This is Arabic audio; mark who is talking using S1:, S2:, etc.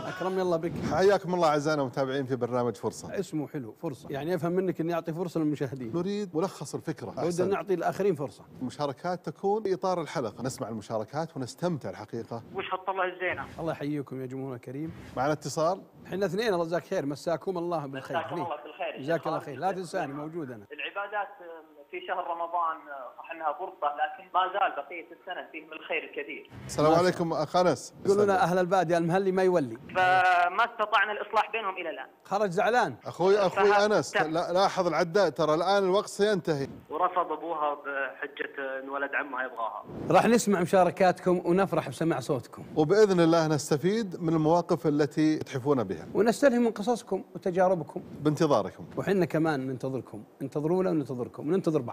S1: اكرمني الله بك.
S2: حياكم الله اعزائنا المتابعين في برنامج فرصه.
S1: اسمه حلو فرصه، يعني افهم منك اني اعطي فرصه للمشاهدين.
S2: نريد ملخص الفكره.
S1: نود ان نعطي الاخرين فرصه.
S2: المشاركات تكون في اطار الحلقه، نسمع المشاركات ونستمتع الحقيقه.
S3: وش هالطلعه الزينه؟
S1: الله يحييكم يا جمهور الكريم.
S2: معنا اتصال.
S1: احنا اثنين الله يجزاك خير، مساكم الله بالخير.
S3: مساكم الله بالخير.
S1: جزاك الله خير، لا تنساني موجود انا.
S3: العبادات في شهر رمضان صح انها فرصه، لكن ما زال بقيه السنه فيه من الخير الكثير.
S2: السلام عليكم اخ انس.
S1: يقولون لنا اهل الباديه المهلي ما يولي،
S3: فما استطعنا الاصلاح بينهم الى الان.
S1: خرج زعلان.
S2: اخوي انس، لاحظ العداء، ترى الان الوقت سينتهي.
S3: ورفض ابوها بحجه ان ولد عمها يبغاها.
S1: راح نسمع مشاركاتكم ونفرح بسماع صوتكم،
S2: وباذن الله نستفيد من المواقف التي تحفون بها،
S1: ونستلهم من قصصكم وتجاربكم
S2: بانتظاركم.
S1: وحنا كمان ننتظركم، انتظرونا وننتظركم وننتظر